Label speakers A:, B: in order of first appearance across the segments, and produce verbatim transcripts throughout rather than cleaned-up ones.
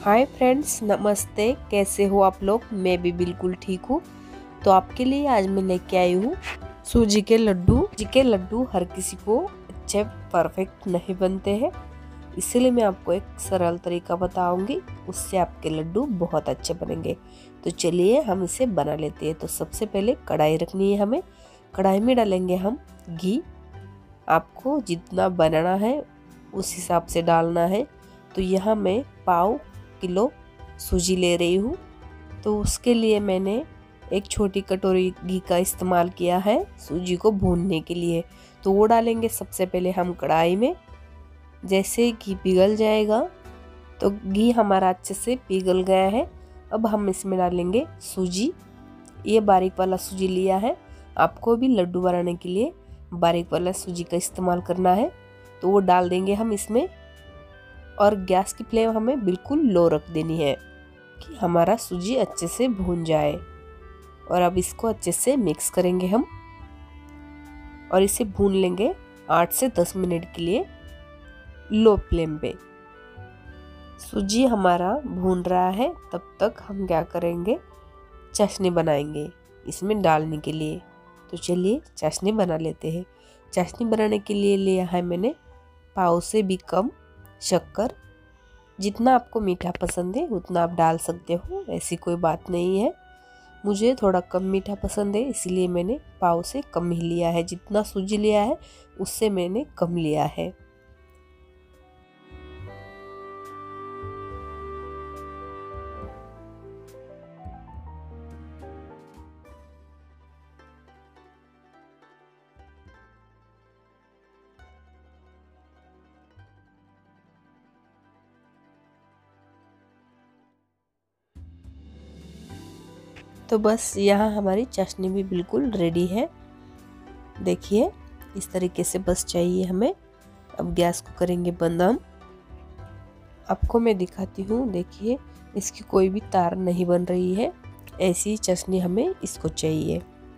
A: Hi friends, नमस्ते। कैसे हो आप लोग? मैं भी बिल्कुल ठीक हूँ। तो आपके लिए आज मैं लेके आई हूँ सूजी के लड्डू। सूजी के लड्डू हर किसी को अच्छे परफेक्ट नहीं बनते हैं, इसीलिए मैं आपको एक सरल तरीका बताऊंगी, उससे आपके लड्डू बहुत अच्छे बनेंगे। तो चलिए हम इसे बना लेते हैं। तो सबसे पहले कढ़ाई रखनी है हमें। कढ़ाई में डालेंगे हम घी। आपको जितना बनाना है उस हिसाब से डालना है। तो यहाँ मैं पाव किलो सूजी ले रही हूँ, तो उसके लिए मैंने एक छोटी कटोरी घी का इस्तेमाल किया है सूजी को भूनने के लिए। तो वो डालेंगे सबसे पहले हम कढ़ाई में। जैसे घी पिघल जाएगा, तो घी हमारा अच्छे से पिघल गया है। अब हम इसमें डालेंगे सूजी। ये बारीक वाला सूजी लिया है, आपको भी लड्डू बनाने के लिए बारीक वाला सूजी का इस्तेमाल करना है। तो वो डाल देंगे हम इसमें, और गैस की फ्लेम हमें बिल्कुल लो रख देनी है कि हमारा सूजी अच्छे से भून जाए। और अब इसको अच्छे से मिक्स करेंगे हम, और इसे भून लेंगे आठ से दस मिनट के लिए लो फ्लेम पे। सूजी हमारा भून रहा है, तब तक हम क्या करेंगे, चाशनी बनाएंगे इसमें डालने के लिए। तो चलिए चाशनी बना लेते हैं। चाशनी बनाने के लिए लिया है मैंने पाव से भी कम शक्कर। जितना आपको मीठा पसंद है उतना आप डाल सकते हो, ऐसी कोई बात नहीं है। मुझे थोड़ा कम मीठा पसंद है, इसलिए मैंने पाव से कम ही लिया है। जितना सूजी लिया है उससे मैंने कम लिया है। तो बस यहाँ हमारी चाशनी भी बिल्कुल रेडी है। देखिए इस तरीके से बस चाहिए हमें। अब गैस को करेंगे बंद हम। आपको मैं दिखाती हूँ, देखिए इसकी कोई भी तार नहीं बन रही है। ऐसी चाशनी हमें इसको चाहिए।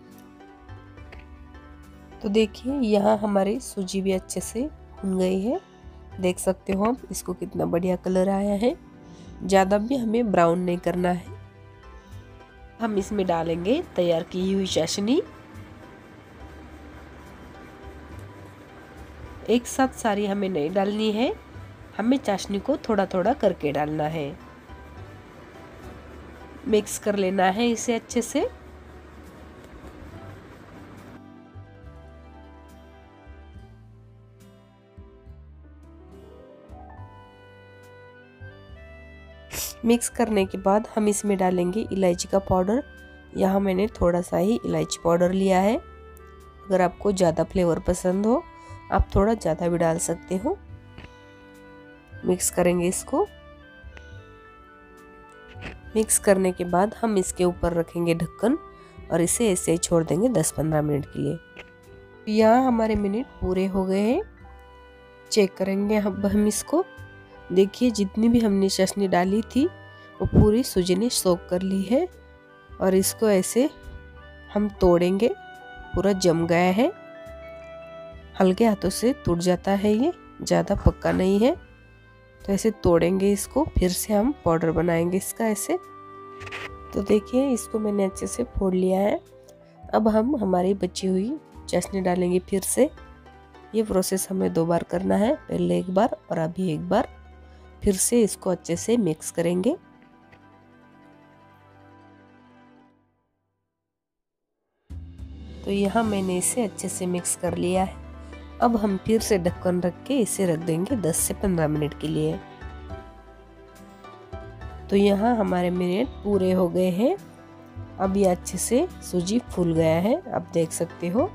A: तो देखिए यहाँ हमारी सूजी भी अच्छे से भुन गई है। देख सकते हो आप, इसको कितना बढ़िया कलर आया है। ज़्यादा भी हमें ब्राउन नहीं करना है। हम इसमें डालेंगे तैयार की हुई चाशनी। एक साथ सारी हमें नहीं डालनी है, हमें चाशनी को थोड़ा थोड़ा करके डालना है। मिक्स कर लेना है इसे अच्छे से। मिक्स करने के बाद हम इसमें डालेंगे इलायची का पाउडर। यहाँ मैंने थोड़ा सा ही इलायची पाउडर लिया है। अगर आपको ज़्यादा फ्लेवर पसंद हो आप थोड़ा ज़्यादा भी डाल सकते हो। मिक्स करेंगे इसको। मिक्स करने के बाद हम इसके ऊपर रखेंगे ढक्कन, और इसे ऐसे ही छोड़ देंगे दस पंद्रह मिनट के लिए। यहाँ हमारे मिनट पूरे हो गए हैं। चेक करेंगे अब हम इसको। देखिए जितनी भी हमने चाशनी डाली थी वो पूरी सूजी ने सोख कर ली है। और इसको ऐसे हम तोड़ेंगे, पूरा जम गया है। हल्के हाथों से टूट जाता है, ये ज़्यादा पक्का नहीं है। तो ऐसे तोड़ेंगे इसको, फिर से हम पाउडर बनाएंगे इसका ऐसे। तो देखिए इसको मैंने अच्छे से फोड़ लिया है। अब हम हमारी बची हुई चाशनी डालेंगे फिर से। ये प्रोसेस हमें दो बार करना है, पहले एक बार और अभी एक बार। फिर से इसको अच्छे से मिक्स करेंगे। तो यहाँ मैंने इसे अच्छे से मिक्स कर लिया है। अब हम फिर से ढक्कन रख के इसे रख देंगे दस से पंद्रह मिनट के लिए। तो यहाँ हमारे मिनट पूरे हो गए हैं। अब ये अच्छे से सूजी फूल गया है, आप देख सकते हो।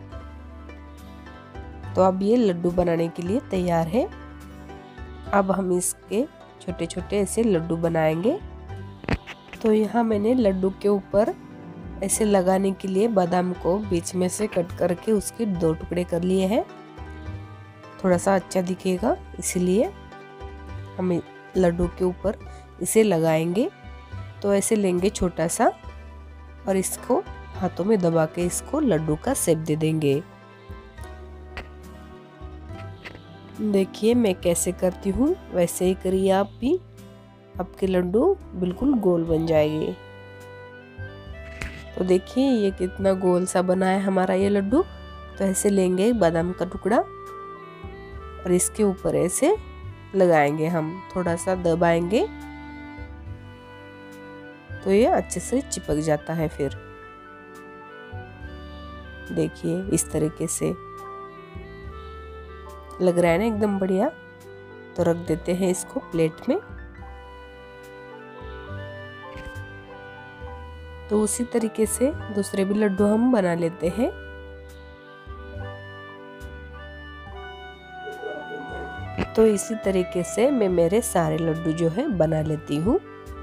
A: तो अब ये लड्डू बनाने के लिए तैयार है। अब हम इसके छोटे छोटे ऐसे लड्डू बनाएंगे। तो यहाँ मैंने लड्डू के ऊपर ऐसे लगाने के लिए बादाम को बीच में से कट करके उसके दो टुकड़े कर लिए हैं। थोड़ा सा अच्छा दिखेगा, इसलिए हम लड्डू के ऊपर इसे लगाएंगे। तो ऐसे लेंगे छोटा सा, और इसको हाथों में दबा के इसको लड्डू का शेप दे देंगे। देखिए मैं कैसे करती हूँ, वैसे ही करिए आप भी। आपके लड्डू बिल्कुल गोल बन जाएंगे। तो देखिए ये कितना गोल सा बना है हमारा ये लड्डू। तो ऐसे लेंगे बादाम का टुकड़ा और इसके ऊपर ऐसे लगाएंगे, हम थोड़ा सा दबाएंगे तो ये अच्छे से चिपक जाता है। फिर देखिए इस तरीके से लग रहा है ना एकदम बढ़िया। तो रख देते हैं इसको प्लेट में। तो उसी तरीके से दूसरे भी लड्डू हम बना लेते हैं। तो इसी तरीके से मैं मेरे सारे लड्डू जो है बना लेती हूँ।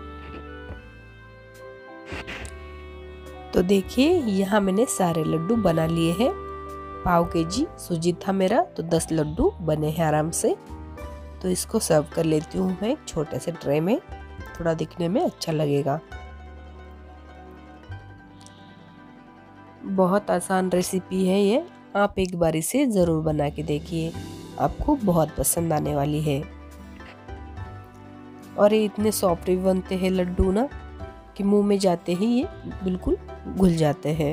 A: तो देखिए यहाँ मैंने सारे लड्डू बना लिए हैं। पाव के जी सूजी था मेरा, तो दस लड्डू बने हैं आराम से। तो इसको सर्व कर लेती हूँ मैं एक छोटे से ट्रे में, थोड़ा दिखने में अच्छा लगेगा। बहुत आसान रेसिपी है ये, आप एक बार इसे ज़रूर बना के देखिए, आपको बहुत पसंद आने वाली है। और ये इतने सॉफ्ट भी बनते हैं लड्डू ना कि मुंह में जाते ही ये बिल्कुल घुल जाते हैं।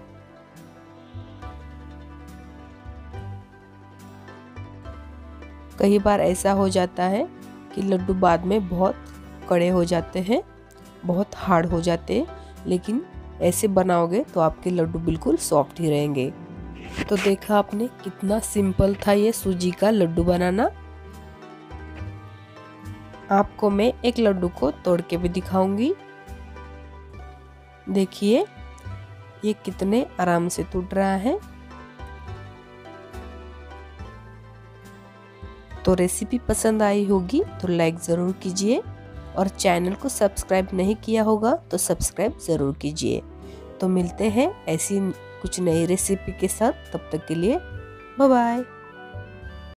A: कई बार ऐसा हो जाता है कि लड्डू बाद में बहुत कड़े हो जाते हैं, बहुत हार्ड हो जाते हैं, लेकिन ऐसे बनाओगे तो आपके लड्डू बिल्कुल सॉफ्ट ही रहेंगे। तो देखा आपने कितना सिंपल था ये सूजी का लड्डू बनाना। आपको मैं एक लड्डू को तोड़ के भी दिखाऊंगी। देखिए ये कितने आराम से टूट रहा है। तो रेसिपी पसंद आई होगी तो लाइक ज़रूर कीजिए, और चैनल को सब्सक्राइब नहीं किया होगा तो सब्सक्राइब ज़रूर कीजिए। तो मिलते हैं ऐसी कुछ नई रेसिपी के साथ, तब तक के लिए बाय बाय।